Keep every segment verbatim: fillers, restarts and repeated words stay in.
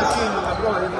team with LeBron.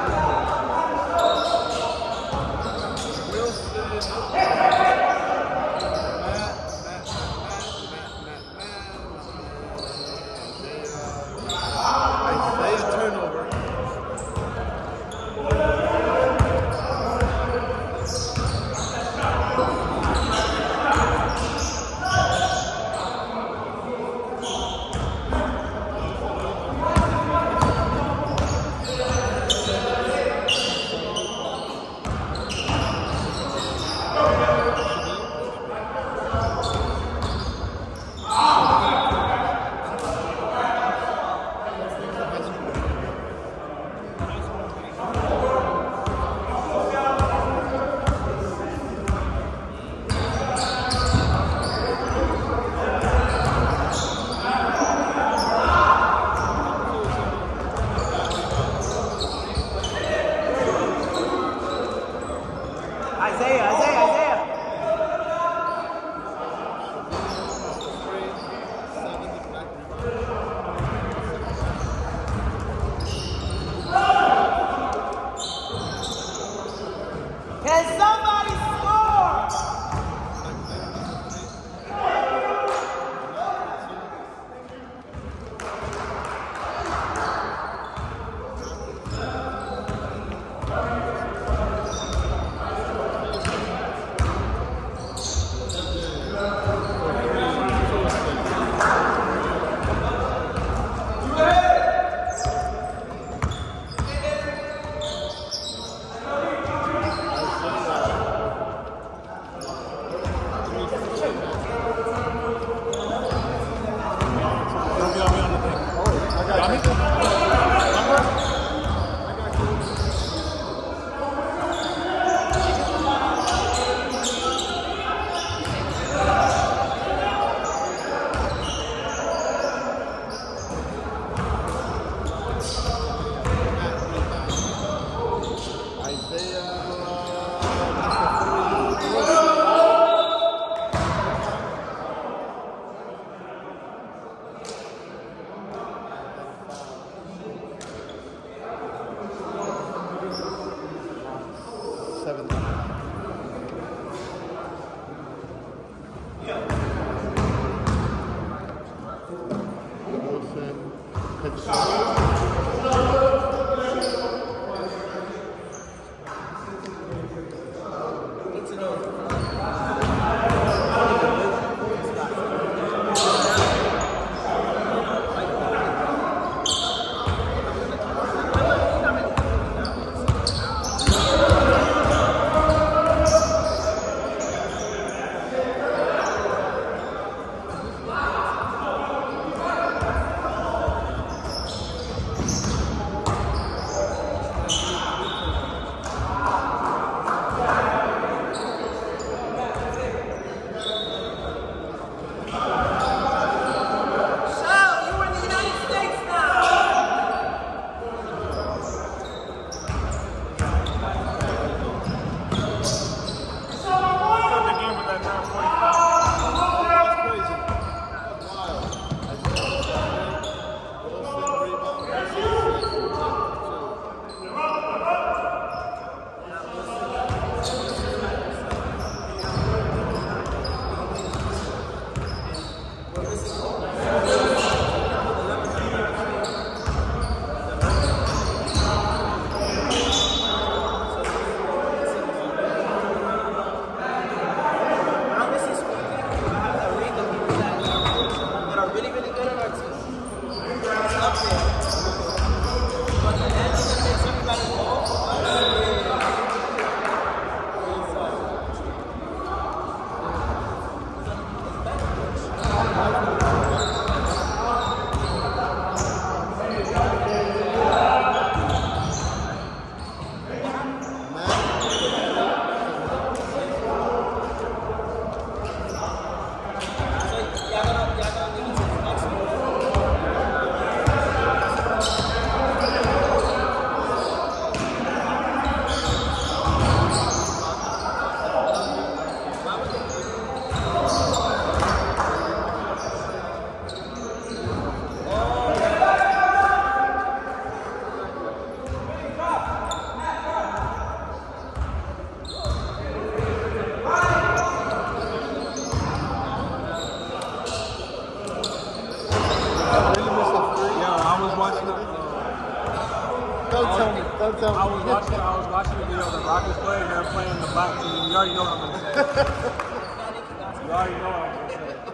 don't tell me. Don't tell me. I was watching. I was watching the video of the Rockets play, and they're playing the black team. You already know what I'm gonna say. You already know what I'm gonna say.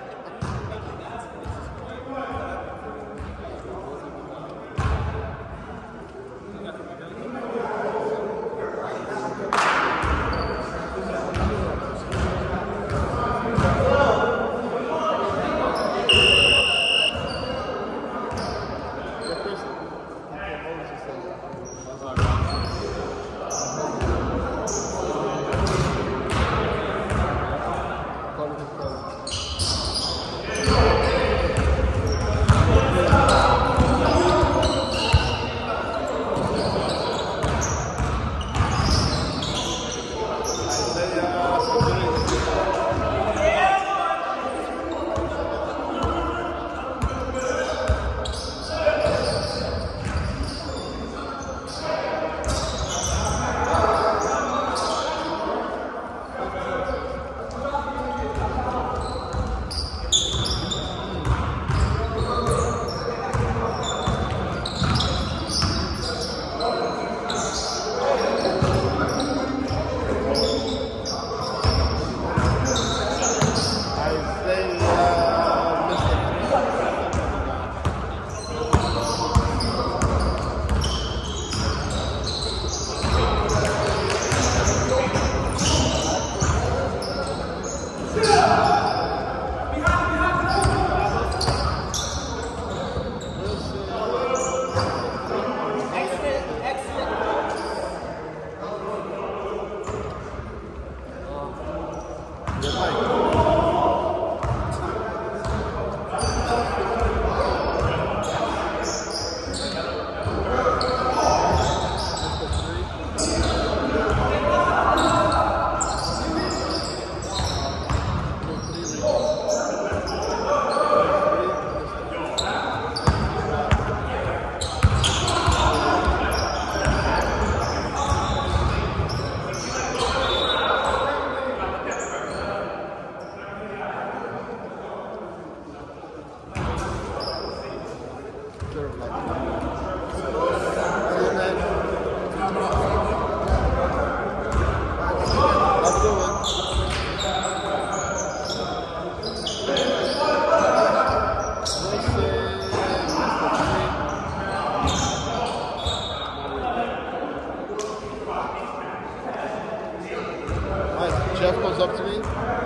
Jeff comes up to me.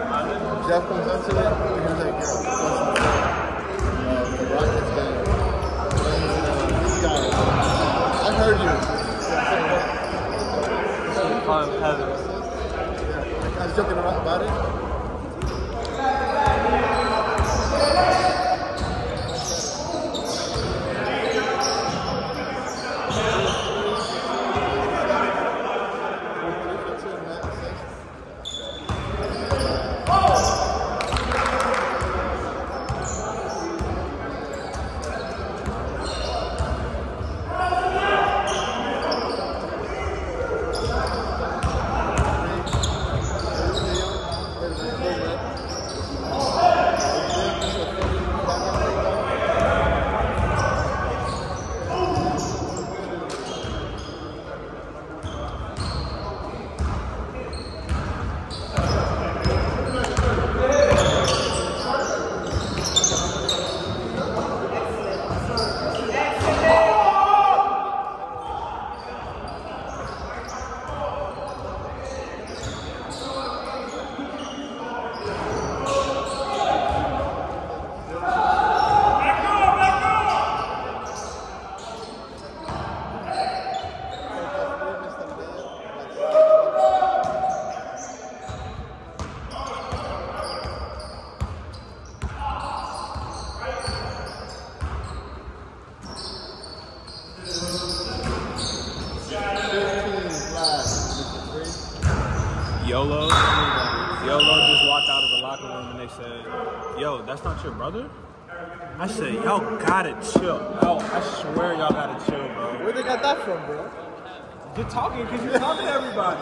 Jeff comes up to me. And he's like, yo, uh, the Rockets game. This guy, I heard you. Call him Heathers. I was joking about it. YOLO, YOLO just walked out of the locker room and they said, yo, that's not your brother? I said, y'all gotta chill. Yo, I swear y'all gotta chill, bro. Where they got that from, bro? You're talking because you're talking to everybody.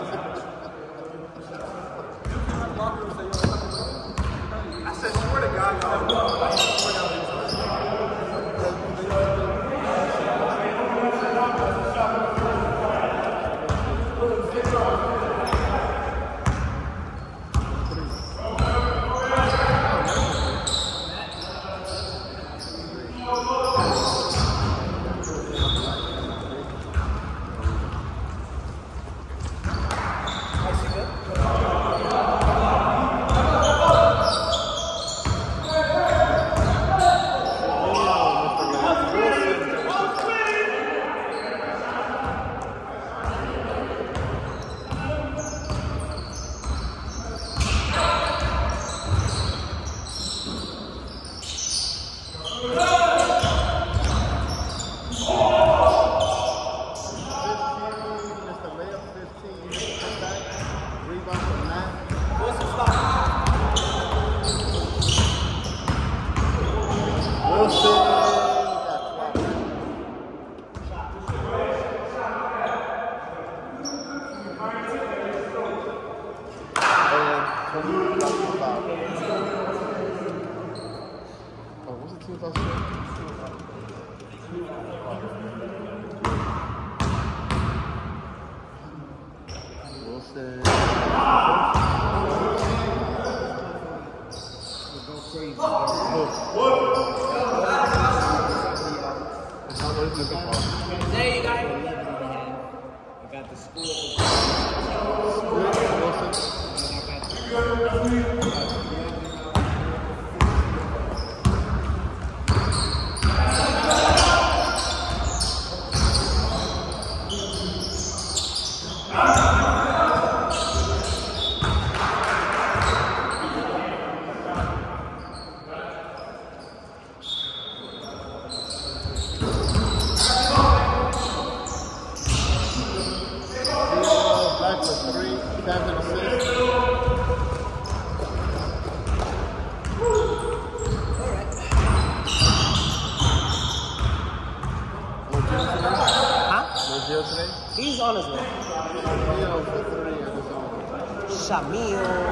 I said, swear to God, y'all. I swear to God. the. There you got eleven and a half. I got the school. He's on his way. Shamil.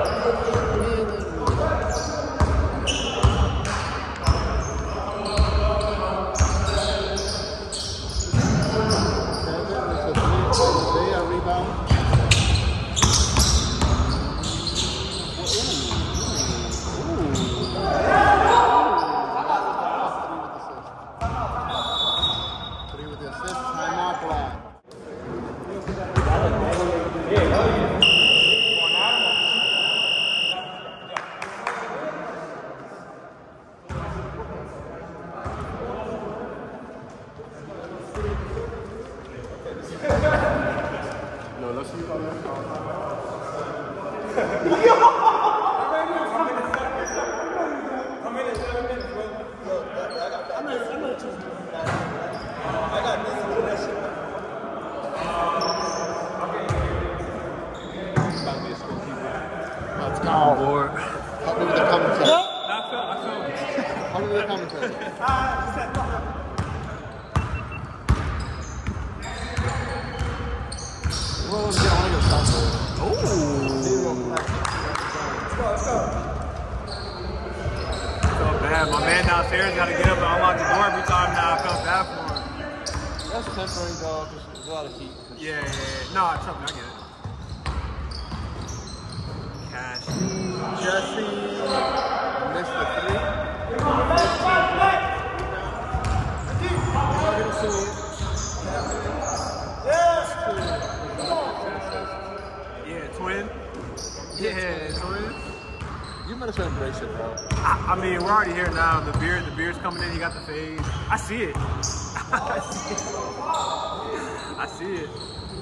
Coming in, he got the fade. I see it. I see it. I see it.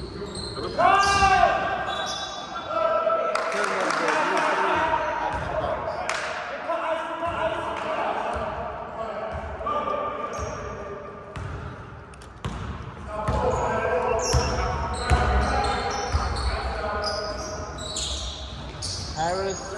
Harris.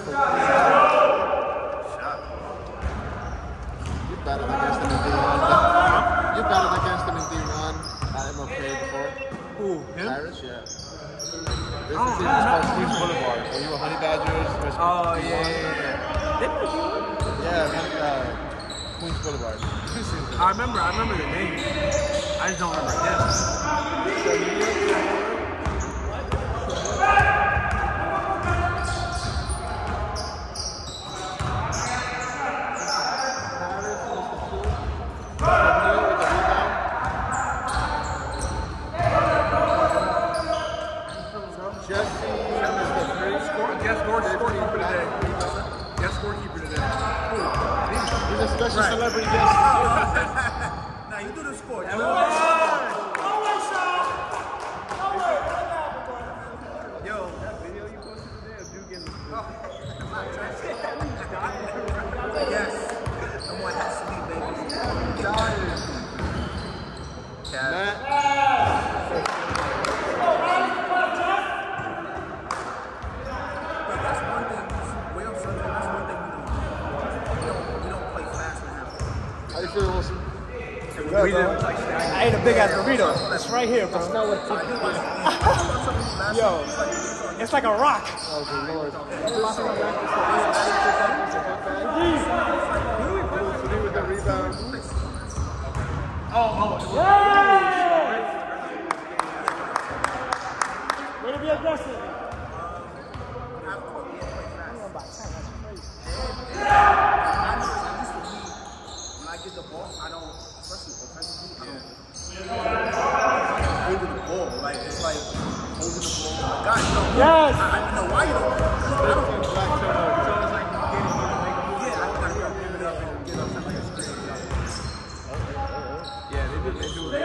Battled against him in D one. Huh? You battled against him in D one at M L K before. Who? Him? Harris, yeah. This oh, is called Queens Boulevard. So you were Honey Badgers. Oh, yeah, yeah, yeah. Yeah, uh, Queens Boulevard. I remember, I remember the name. I just don't remember him. Special celebrity guest. Now you do the sport. Yo, that video you posted today of you getting the sport. Yes. Someone has to be baby. Matt. That's one thing. Way on Sunday, that's one thing we don't, we don't play fast and have. How you feeling, Wilson? Yeah, we didn't. I ate a big ass burrito. It's right here, bro. Yo, it's like a rock. Oh, good Lord. With the rebound. Oh, oh. Yeah! Way to be aggressive. I get the ball, I don't, especially offensively, I don't hold the ball. Like, it's like holding the ball. Like, guys, no. Yes. I, I know why you don't. I don't think black so it's like getting you to make a move. Yeah, I gotta give it up and get up like a screen. Yeah, they do, they do it.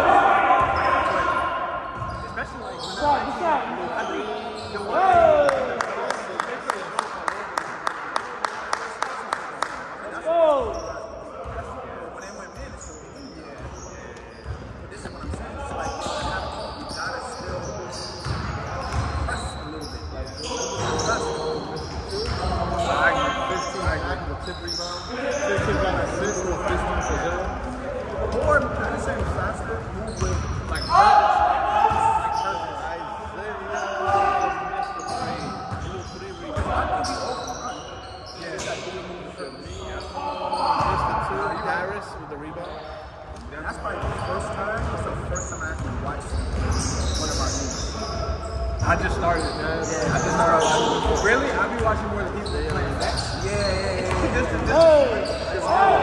Especially like when Stop, stop. I think the one I just started, man. Yeah, I just started watching. Really? I'll be watching more than people playing that. Yeah, yeah, yeah. Just, just, just, just,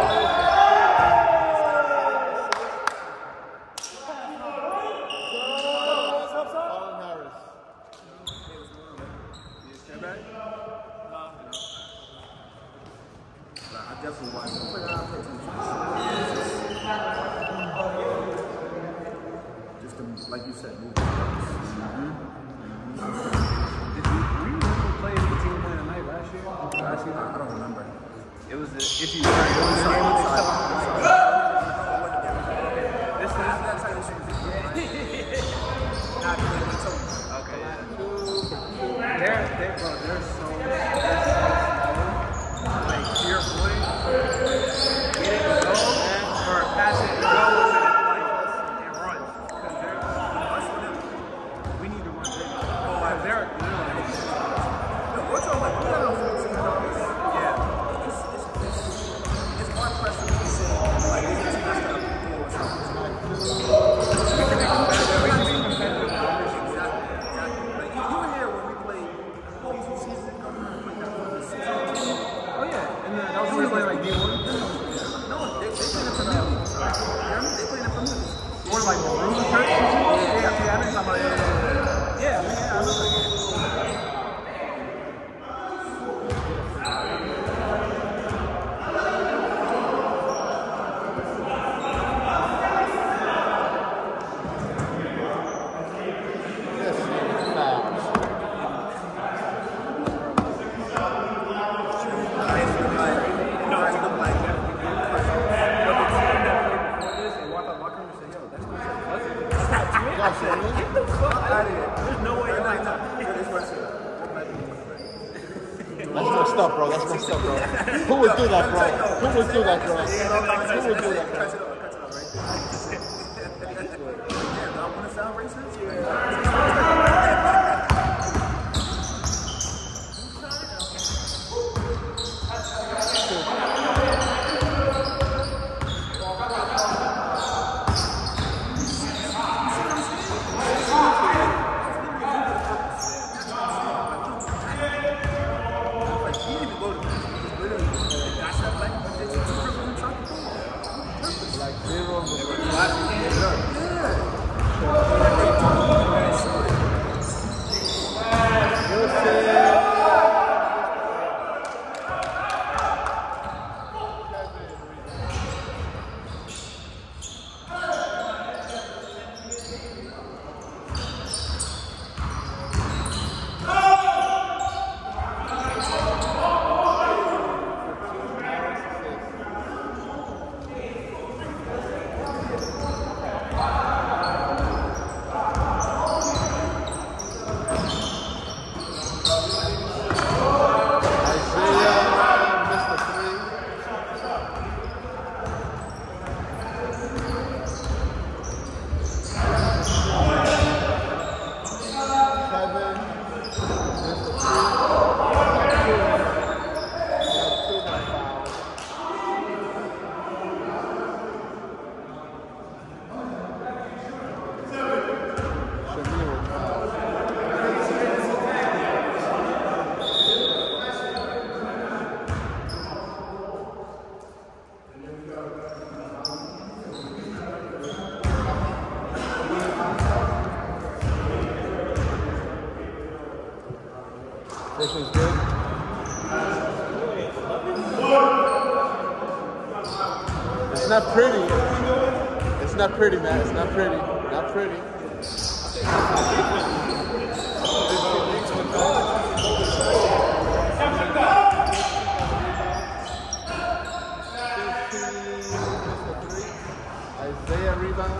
I definitely watch it. Just to, like you said, move. Mm-hmm. Did you, were you able to play the team playing tonight last year? Last year? I don't remember. It was the if you were This is that's how you should be. Not okay, yeah. They're they bro, they're so like to your point, get it go or pass it and go with it like and run. Because they're us with them, we need to run big. Oh, like they're they're like no, we're talking like we're talking fifteen dollars. Yeah. It's it's it's it's one question to say like it's a team that's gonna do what's happening. We can be competitive, we can be competitive. Exactly, exactly. Like you, you were here when we played these two seasons ago, we played that one season. Oh yeah, and then that was when we played like D one. No, they they played in the Premier League. You know what I mean? They played in the Premier League. Or like maroon shirts. Yeah, yeah, yeah. I know somebody. Yeah, yeah, yeah. Yeah, I know that game. That's messed up, bro. That's messed up, bro. Who would do that, bro? Who would do that, bro? Who would do that, bro? I want to sound racist. Like zero. First one's good. It's not pretty. It's not pretty, man. It's not pretty. Not pretty. Isaiah rebound.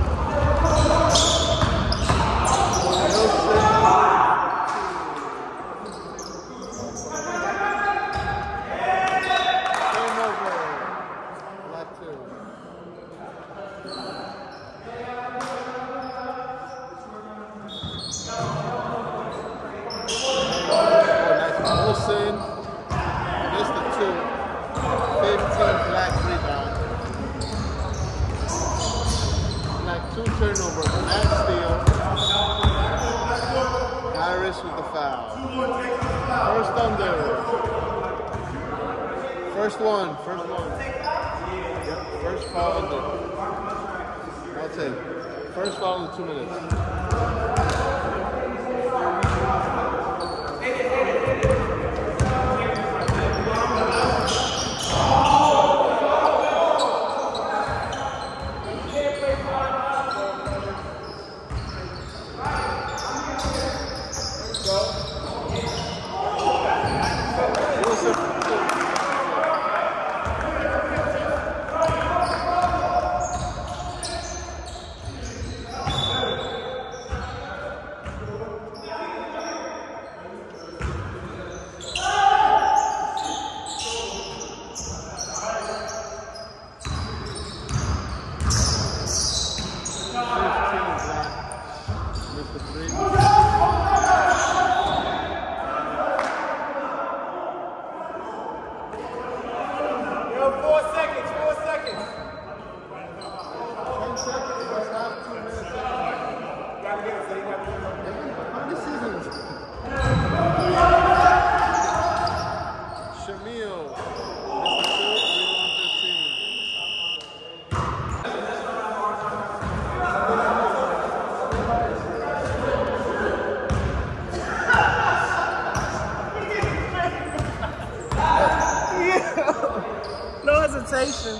Turnover, Matt steal. Harris with the foul. First under. First one, first one. Yep, first foul under. I'll take. First foul in two minutes. No hesitation.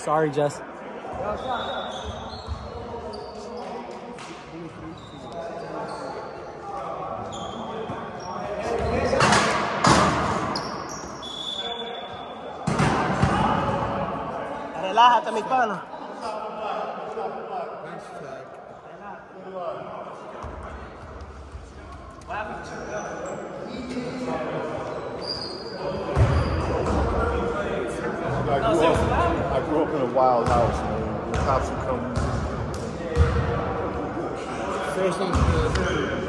Sorry, Jess. Relájate, mi pana. I grew, up, I grew up in a wild house, man. The cops would come. First one's the second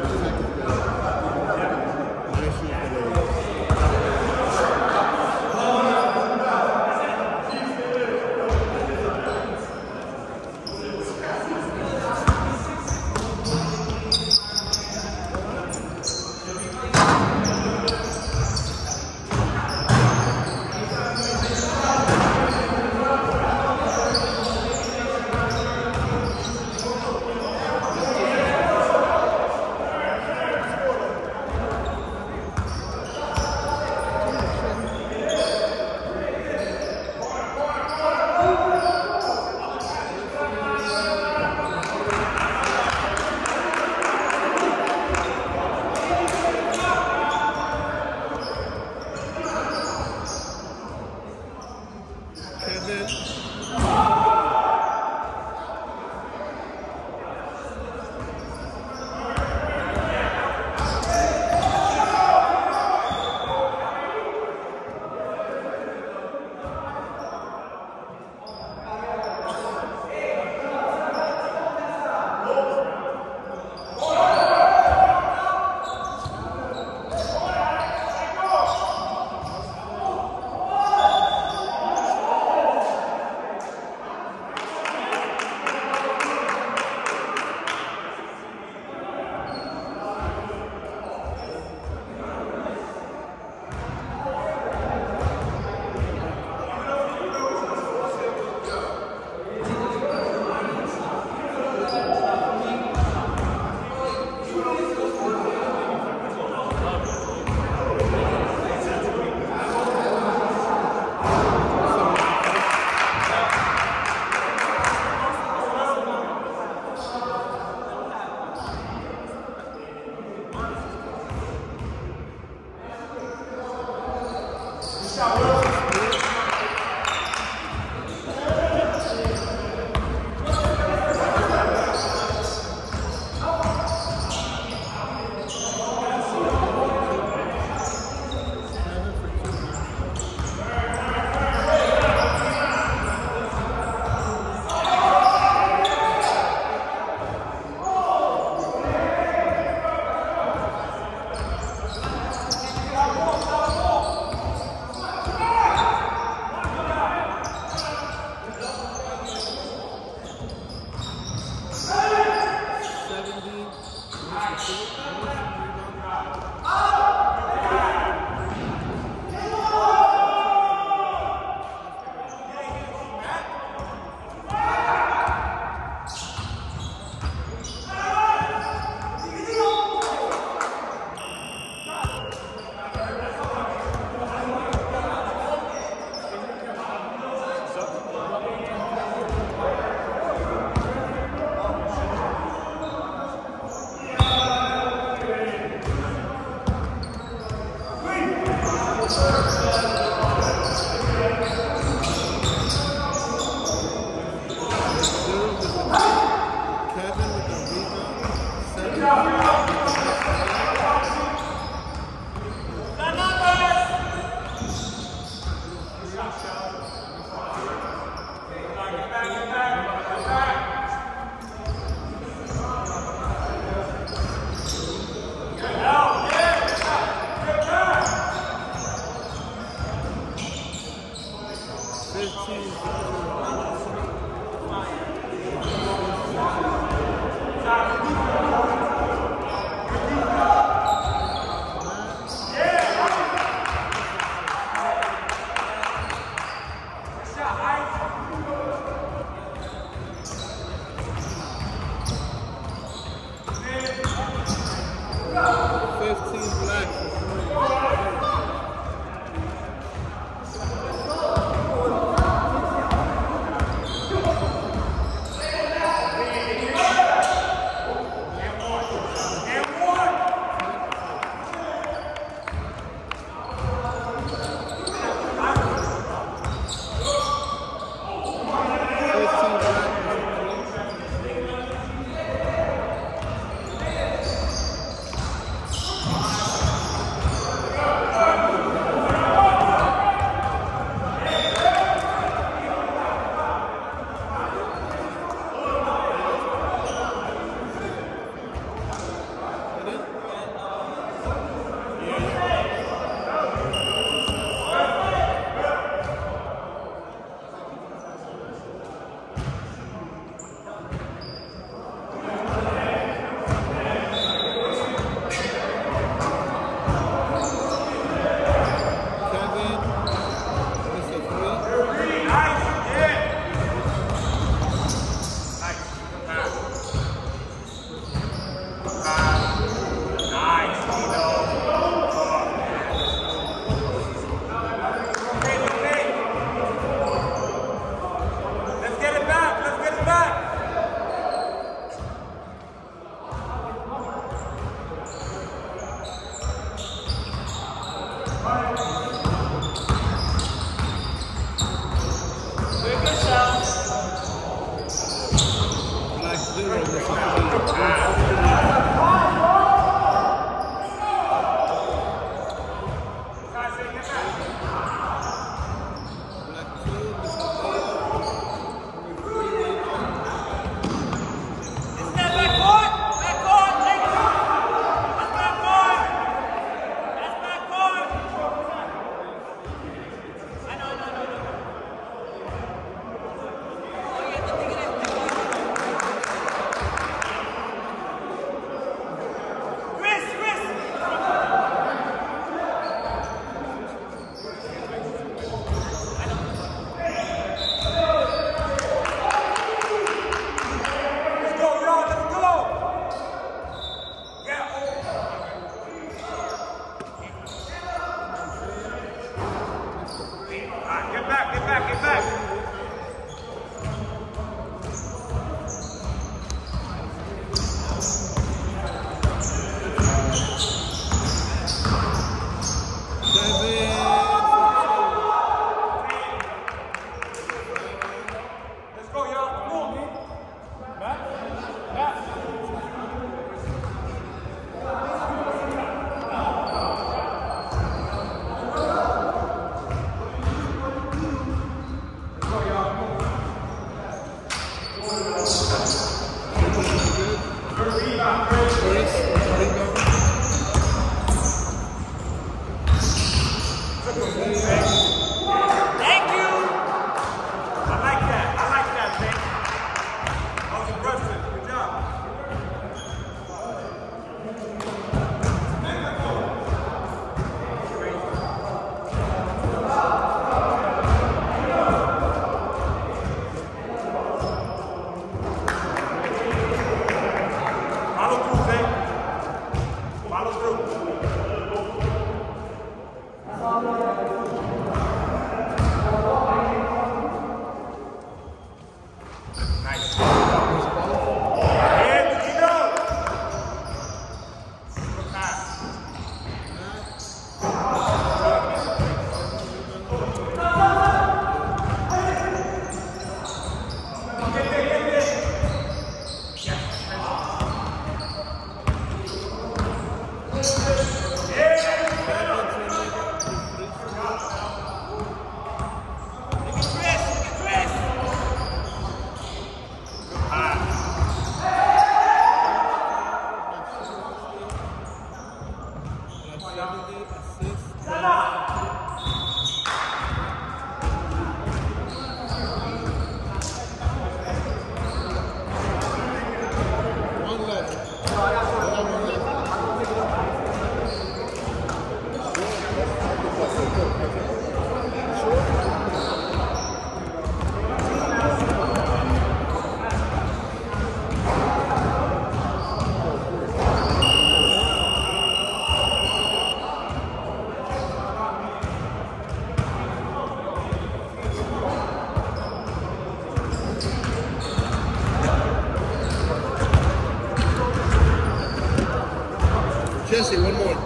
Jesse, one more.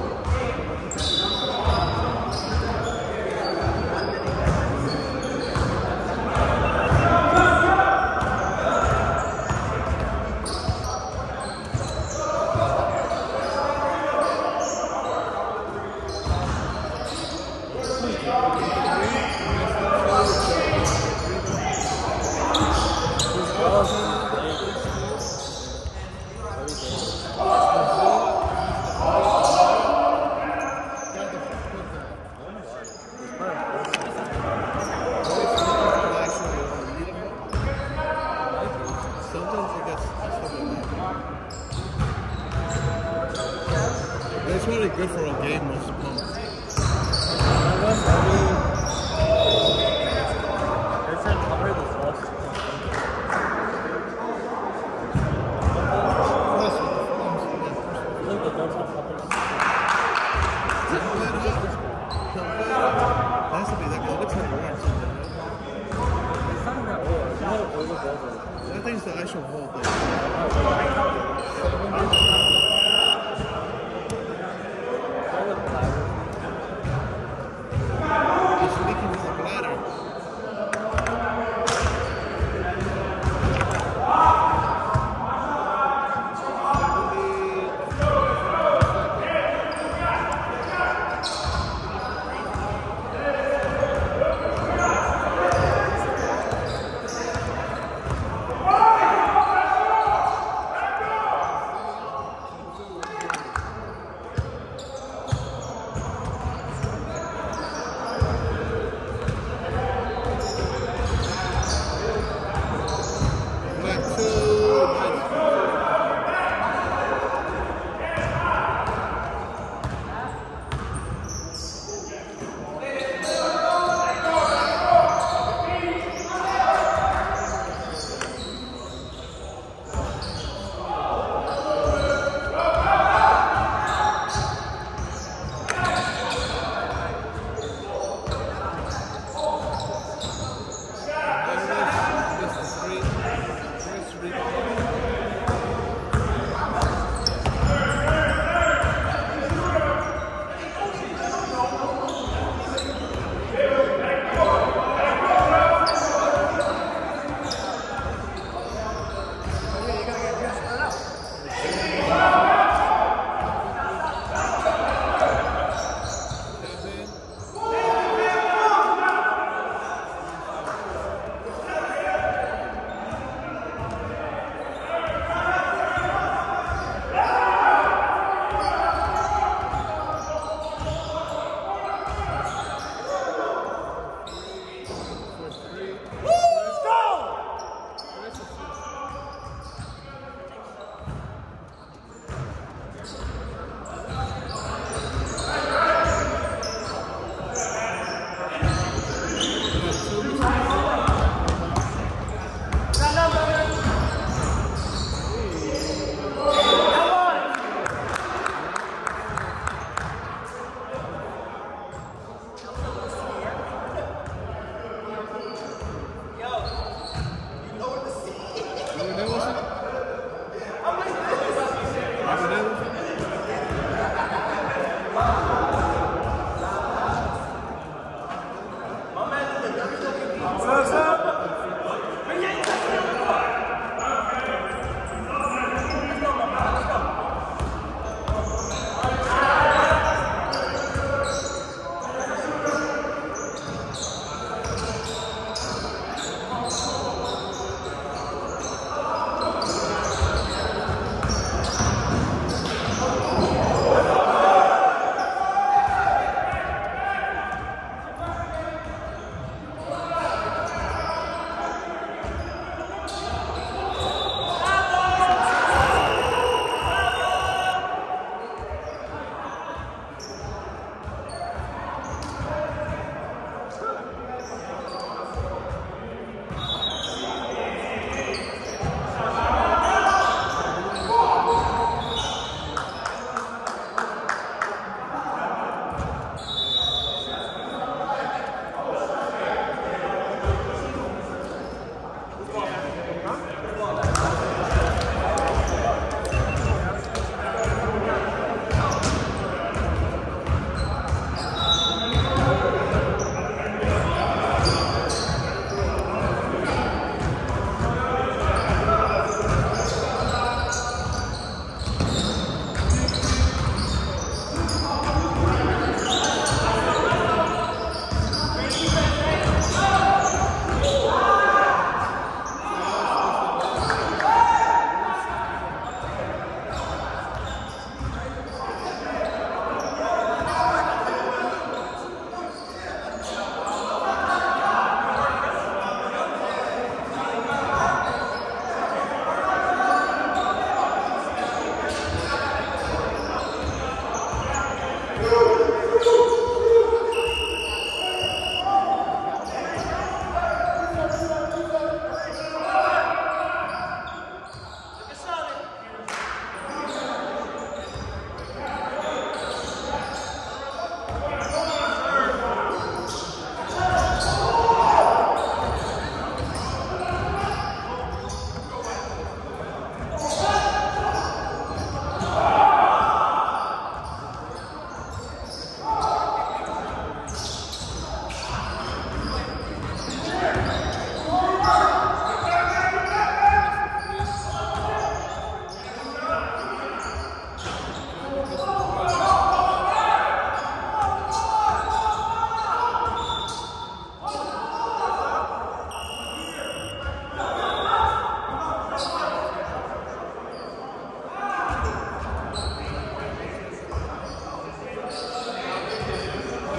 It's really good for a game most of the time. That thing's the actual whole thing.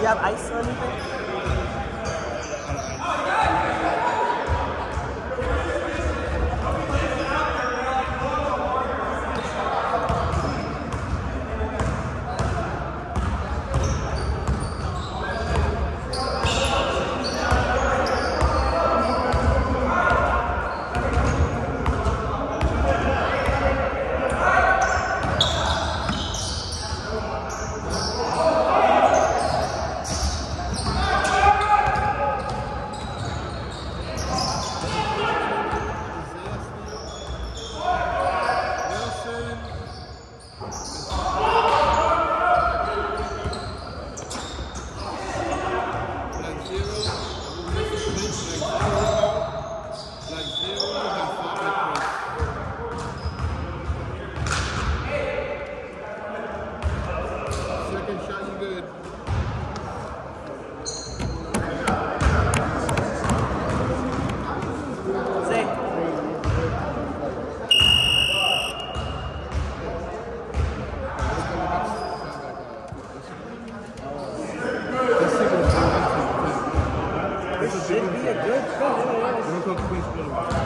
you have ice or anything? Good.